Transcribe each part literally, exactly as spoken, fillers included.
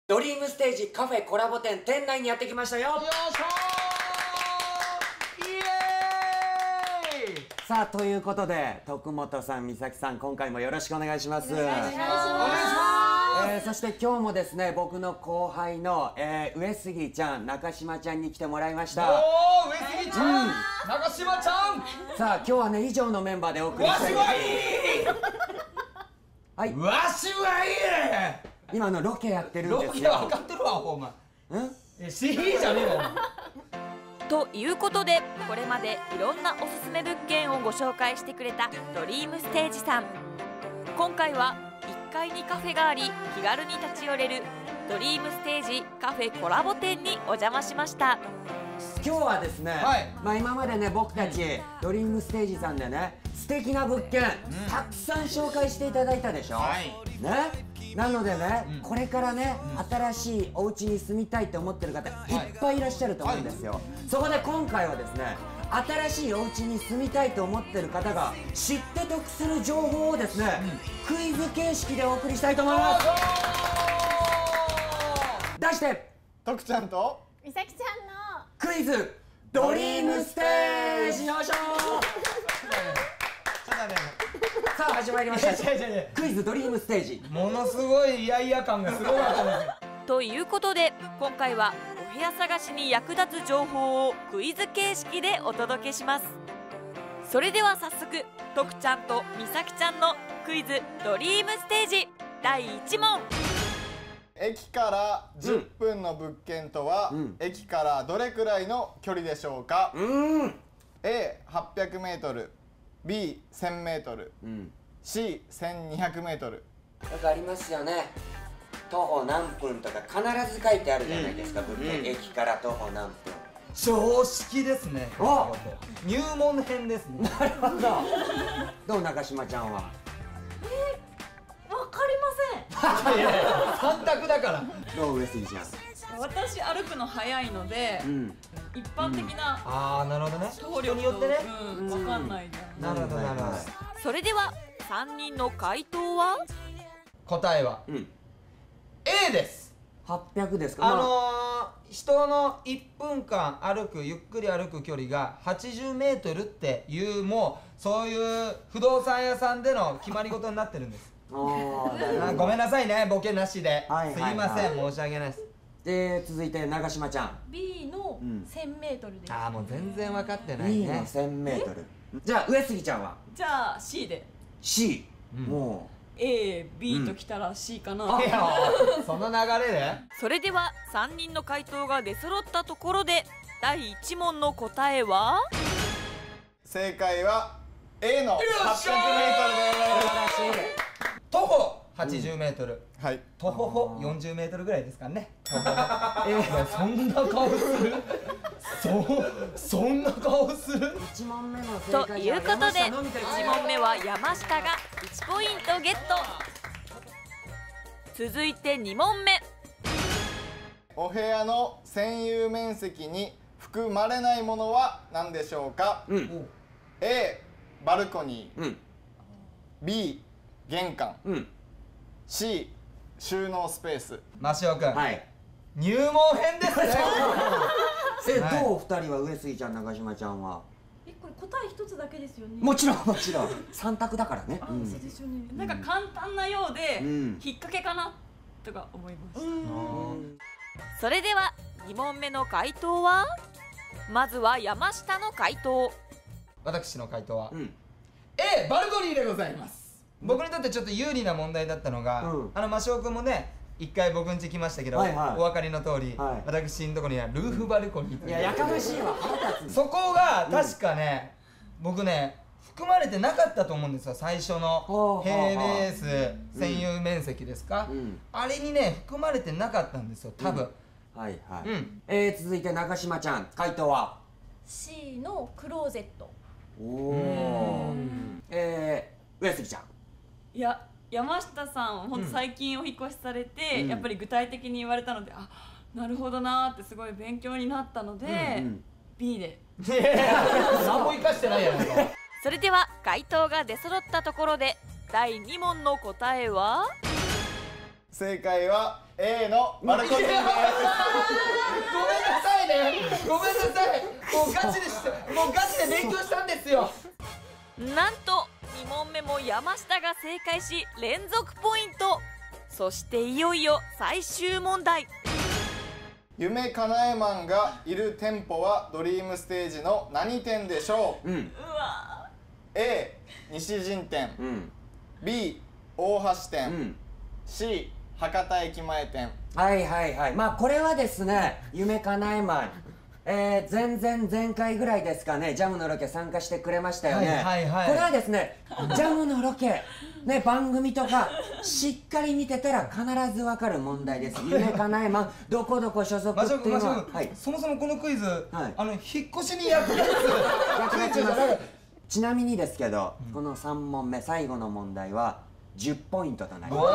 ドリームステージカフェコラボ店店内にやってきましたよ。よいしょー、イエーイ。さあ、ということで徳本さん、美咲さん、今回もよろしくお願いします。お願いします。お願いします。えー、そして今日もですね、僕の後輩の、えー、上杉ちゃん、中島ちゃんに来てもらいました。 おー、上杉ちゃん、うん、中島ちゃん。 さあ、今日はね、以上のメンバーでお送りしたい。 わしはいいはい、 わしはいい。 今のロケやってるんですよ。 ロケ分かってるわ、お前。 うん？ え、しひじゃねえわ。 ということで、これまでいろんなおすすめ物件をご紹介してくれたドリームステージさん。今回はいっかいにカフェがあり、気軽に立ち寄れるドリームステージカフェコラボ店にお邪魔しました。 今日はですね、はい、まあ今までね、僕たちドリームステージさんでね、素敵な物件、うん、たくさん紹介していただいたでしょ、はい、ね。なのでね、うん、これからね、うん、新しいお家に住みたいと思ってる方、はい、いっぱいいらっしゃると思うんですよ、はい、そこで今回はですね、新しいお家に住みたいと思ってる方が知って得する情報をですね、うん、クイズ形式でお送りしたいと思います。題して徳ちゃんと美咲ちゃんのクイズドリームステージ。よいしょさあ始まりましたクイズドリームステージ。 ものすごいイヤイヤ感がすごかったですということで、今回はお部屋探しに役立つ情報をクイズ形式でお届けします。それでは早速、徳ちゃんと美咲ちゃんのクイズドリームステージだいいち問。 駅からじゅっぷんの物件とは、うん、駅からどれくらいの距離でしょうか。うん、エーはっぴゃくメートル、ビーせんメートル、うん、シーせんにひゃくメートル。 なんかありますよね。徒歩何分とか必ず書いてあるじゃないですか、うん、物件、うん、駅から徒歩何分。 常識ですね。お入門編ですね。 なるほどどう、中島ちゃんは。 えー、わかりません。いやいやさん択だから。 どう、上杉ちゃん。 私歩くの早いので、うん、一般的な、 うん、ああなるほどね、 人によってね、うん、分かんないじゃん。なるほどなるほど。 それではさんにんの回答は。 答えは、うん、A です。 はっぴゃくですか。 あのー、人のいっぷんかん歩く、ゆっくり歩く距離がはちじゅうメートルっていう、もうそういう不動産屋さんでの決まり事になってるんです。あごめんなさいね、ボケなしで。すいません、申し訳ないです。 で、続いて長島ちゃん。 ビー のせんメートルです。 ああもう全然分かってないね。 ビー のせんメートル。じゃあ上杉ちゃんは。 じゃあ C で。 C、うん、もうエー、ビー ときたら C かな、うん、 いやその流れで。 それではさんにんの回答が出揃ったところで、だいいち問の答えは。 正解は A のはっぴゃくメートルです。素晴らしい。 徒歩はちじゅうメートル、うん、はい、徒歩歩よんじゅうメートルぐらいですかね。えー、そんな顔するそそんな顔する。 いち問目の正解ということで、いち問目は山下がいちポイントゲット。続いてに問目。 お部屋の占有面積に含まれないものは何でしょうか。うん、A バルコニー、うん、B 玄関、うん、C 収納スペース。 マシオ君、はい、入門編ですねえ、はい、どう、二人は上杉ちゃん、中島ちゃんは。 え、これ答え一つだけですよね。 もちろんもちろん三択だからね。 あ、そうですよね。なんか簡単なようで、うん、引っ掛けかなとか思います。 それではに問目の回答は。まずは山下の回答。 私の回答は、うん、A バルコニーでございます。僕にとってちょっと有利な問題だったのが、うん、あのマシオ君もね一回僕ん家来ましたけど、はい、はい、お分かりの通り、はい、私のところにはルーフバルコニーという、いや、やかましいわそこが確かね、うん、僕ね含まれてなかったと思うんですよ、最初の平米数占有面積ですか、うん、あれにね含まれてなかったんですよ多分、 うん、はいはい、うん、えー、続いて中島ちゃん、回答は C のクローゼット。 おお、えー、上杉ちゃん。 いや、山下さんほんと最近お引越しされて、うん、やっぱり具体的に言われたので、あ、なるほどなーってすごい勉強になったので、うん、うん、ビー で。 何も生かしてないやないかそれでは回答が出揃ったところでだいに問の答えは。 正解は A のバルコニーです。 ごめんなさいね、ごめんなさい、もうガチでして、もうガチで勉強したんですよ。 なんとに問目も山下が正解し連続ポイント。そしていよいよ最終問題。 夢かなえマンがいる店舗はドリームステージの何店でしょう？うん、うわ A 西陣店、うん、B 大橋店、うん、C 博多駅前店。 はいはいはい、まあこれはですね、夢かなえマン、えー、前々前回ぐらいですかね、ジャムのロケ参加してくれましたよね。はいはいはい、これはですね、ジャムのロケね、番組とかしっかり見てたら必ずわかる問題です。夢かなえマンどこどこ所属っていうのは、はい、 そもそもこのクイズ、はい、あの引っ越しに役立つクイズじゃない。 ちなみにですけど、うん、このさん問目最後の問題はじゅっポイントとなります。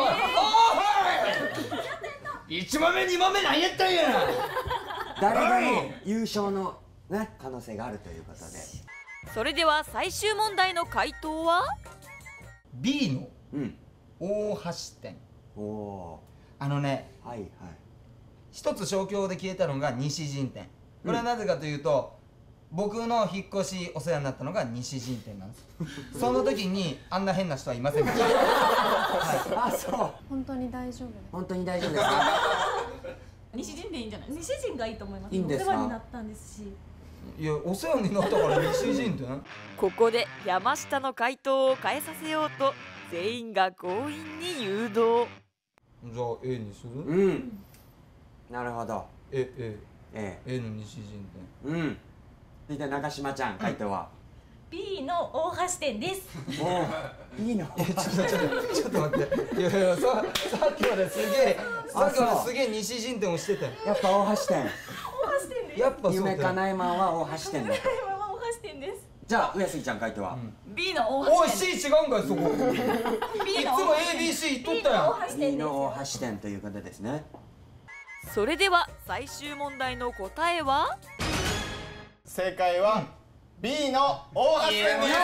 いち問目に問目何やったんや。 誰でも優勝のね可能性があるということで。 それでは最終問題の回答は B の大橋店。おお。あのね、はいはい。一つ消去で消えたのが西陣店。これはなぜかというと、僕の引っ越しお世話になったのが西陣店なんです。その時にあんな変な人はいませんでした。 あ、そう。 本当に大丈夫。 本当に大丈夫ですか。 西陣でいいんじゃない？ 西陣がいいと思います。 いいんですか？ お世話になったんですし。 いや、お世話になったから西陣店。 ここで山下の回答を変えさせようと全員が強引に誘導。 じゃあ A にする？ うん。なるほど。 え、え、 え、 A の西陣店。うん。続いて中島ちゃん、回答は B の大橋店です。 おいいの？ ちょっとちょっとちょっと待って。いやいや、ささっきまですげえさっきまですげえ西陣店をしてたよ。 やっぱ大橋店。 大橋店です。 やっぱ夢かなえマンは大橋店だ。 夢かなえマンは大橋店です。 じゃあ上杉ちゃん回答は B の大橋店。 おい C 違うんかいそこ。いつも エービーシー 言っとったよ。 B の大橋店ということですね。 それでは最終問題の答えは正解は B の大橋店です。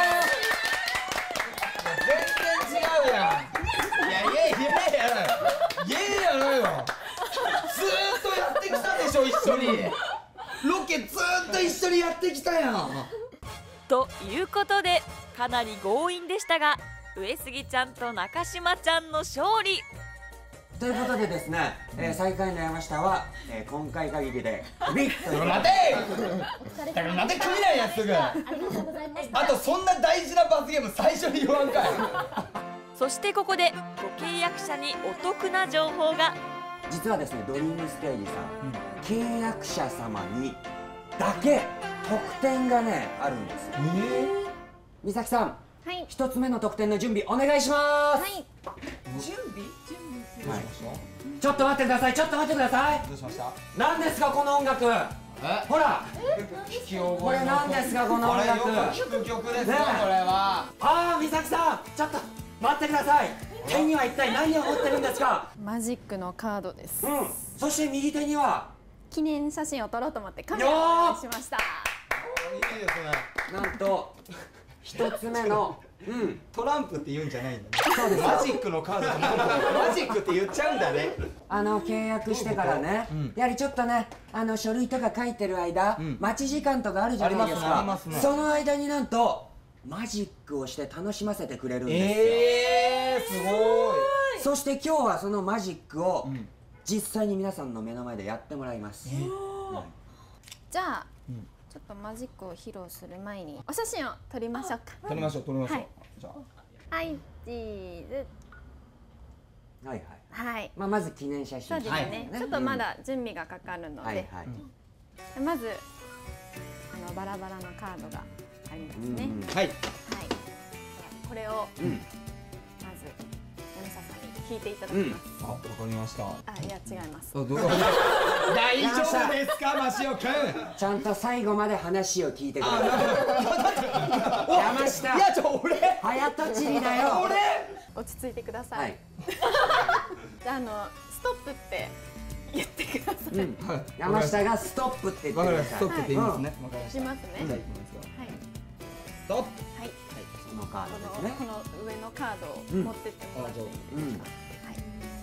全然違うやん。いやいやいやいやいややないわ。ずーっとやってきたでしょ、一緒に。ロケずーっと一緒にやってきたやん。 ということでかなり強引でしたが上杉ちゃんと中島ちゃんの勝利ということでですね、えー、最下位の山下は、えー、今回限りでクビ。 待て待て、クビなんやすぐ。あとそんな大事な罰ゲーム最初に言わんかい。 そしてここでご契約者にお得な情報が。 実はですね、ドリームステージさん、うん、契約者様にだけ特典がねあるんですよ。えー、美咲さん、はい、一つ目の特典の準備お願いします。はい、 準備準備する、 はい、ちょっと待ってください、ちょっと待ってください。 どうしました？ 何ですかこの音楽。ほら、これ何ですかこの音楽。 これよく聞く曲ですね、これは。 ああ、美咲さん、ちょっと待ってください。手には一体何を持ってるんですか？ マジックのカードです。 うん。そして右手には記念写真を撮ろうと思ってカメラを用意しました。 いいですね。なんと一つ目の、 うん、トランプって言うんじゃないんだね。そうです。マジックのカード。マジックって言っちゃうんだね。 あの契約してからね、うん、やはりちょっとね、あの書類とか書いてる間、うん、待ち時間とかあるじゃないですか。ね、その間になんとマジックをして楽しませてくれるんですよ。 えー、すごい。 そして今日はそのマジックを実際に皆さんの目の前でやってもらいます。えーはい、 じゃあ、うん、ちょっとマジックを披露する前にお写真を撮りましょうか。 撮りましょう、撮りましょう。はい、じゃあ。はい、チーズ。 はいはい。 はい。 まあまず記念写真。 そうですね。はい、ちょっとまだ準備がかかるので、はいはい、まずあのバラバラのカードがありますね。うんうん、はい。はい。これを、うん、まず山下さんに引いていただきます。 うん、あ、わかりました。 あ、いや違います。 大丈夫ですか、マシオくん。 ちゃんと最後まで話を聞いてください。山下。 いや、ちょ、俺。 早とちりだよ。 俺。 落ち着いてください。はい、じゃあ、あのストップって言ってください。うん、 山下がストップって言ってください。 ストップって言いますね。 わかりました。しますね。じゃあ行きますよ。はい。 ストップ。はい。 そのカードですね。 この上のカードを持ってってもらっていいですか。はい。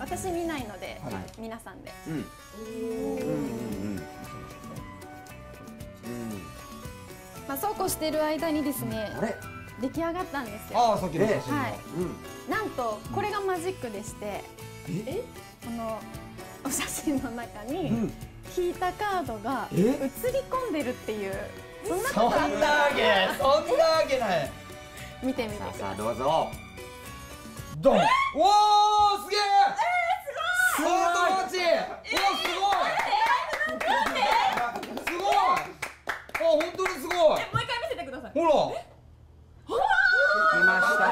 私見ないので、皆さんで。まあそうこうしてる間にですね、出来上がったんですよ。 ああ、さっきの写真。 はい。なんとこれがマジックでして、え？このお写真の中に引いたカードが映り込んでるっていう。そんなことあった？ そんなわけ、そんなわけない。 見てみてください。 さあどうぞ。 ドン。おお、すげえ。えー、すごい。ハートマッチ。おお、すごい。すごい。あ、本当にすごい。 え、もう一回見せてください。 ほら。 来ました。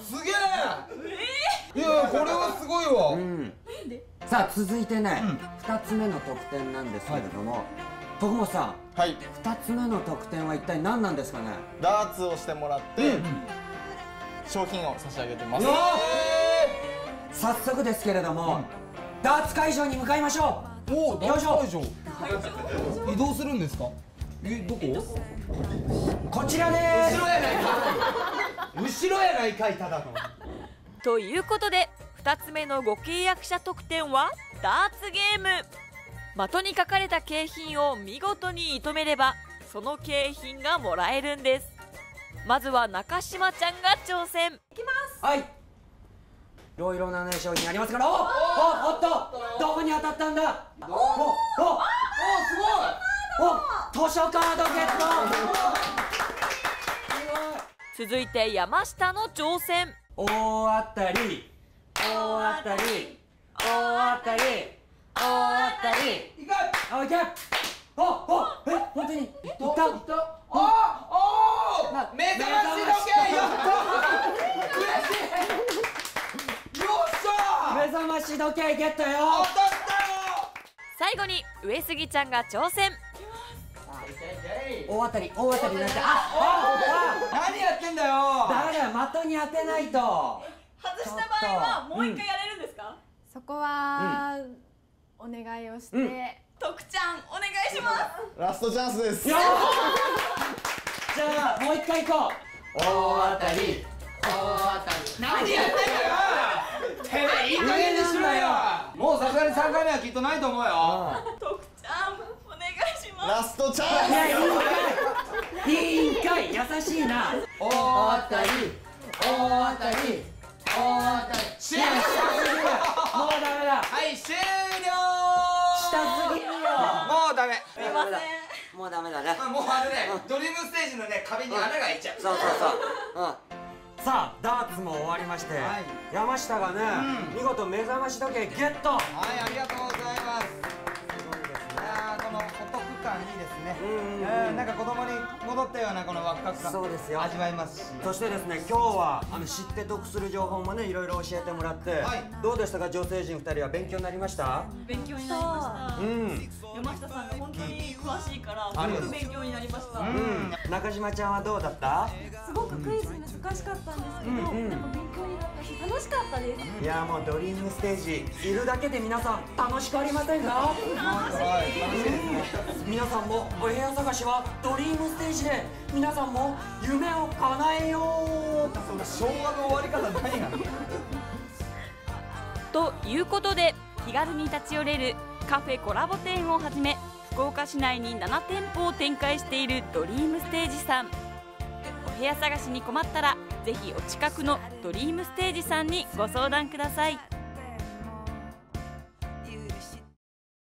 すげえ。いや、これはすごいわ。 さあ続いてね、二つ目の得点なんですけれども、徳本さん、はい、二つ目の得点は一体何なんですかね。 ダーツをしてもらって商品を差し上げてます。 早速ですけれども、ダーツ会場に向かいましょう。おお、ダーツ会場。 移動するんですか。え、どこ？ こちらです。 後ろやないか。後ろやないかい、ただの。 ということでふたつめのご契約者特典はダーツゲーム。的に書かれた景品を見事に射止めればその景品がもらえるんです。まずは中島ちゃんが挑戦。いきます。 はい。いろいろなね商品ありますから。おお、おっと、どこに当たったんだ。おお、おお、すごい。お、図書カードゲット。 続いて山下の挑戦。 大当たり、大当たり、大当たり、大当たり。いけ。あ、いけ。おお、え、本当に。いった。いった。おお、 目覚まし時計。やった。嬉しい。よっしゃ。 目覚まし時計ゲットよ。 当たったよ。 最後に上杉ちゃんが挑戦。 大当たり、大当たりになって、あ、あ、 あ、何やってんだよ。 ダメだよ、的に当てないと。 外した場合はもう一回やれるんですか。 そこはお願いをして。 徳ちゃんお願いします。 ラストチャンスです。 じゃあもう一回行こう。大当たり、大当たり。 何やってんだよ。てめえいい加減にしろよ。もうさすがにさんかいめはきっとないと思うよ。 徳ちゃんお願いします。 ラストチャンス。 いや、いいんかい、いいんかい、優しいな。大当たり、大当たり、大当たり。 終了。 もうダメだ。 はい、終了。 下すぎるよ。 もうダメ。 すいません。 もうダメだね。 もうあのね、ドリームステージのね、壁に穴が開いちゃう。 そうそうそう。うん。さあ、ダーツも終わりまして、山下がね、見事目覚まし時計ゲット。 はい、ありがとうございます。ああ、このお得感いいですね。うん、なんか子供に戻ったようなこのワクワク感。そうですよ。味わえますし。 そしてですね、今日はあの知って得する情報もね、いろいろ教えてもらって、どうでしたか、女性陣ふたりは勉強になりました？ 勉強になりました。うん。山下さんが本当に詳しいからすごく勉強になりました。うん。 中島ちゃんはどうだった？ すごくクイズ難しかったんですけど、でも勉強になったし楽しかったです。 いや、もうドリームステージいるだけで皆さん楽しくありませんか？ 楽しい。 皆さんもお部屋探しはドリームステージで皆さんも夢を叶えよう。 その昭和の終わり方何がということで気軽に立ち寄れるカフェコラボ店をはじめ福岡市内にななてんぽを展開しているドリームステージさん。お部屋探しに困ったらぜひお近くのドリームステージさんにご相談ください。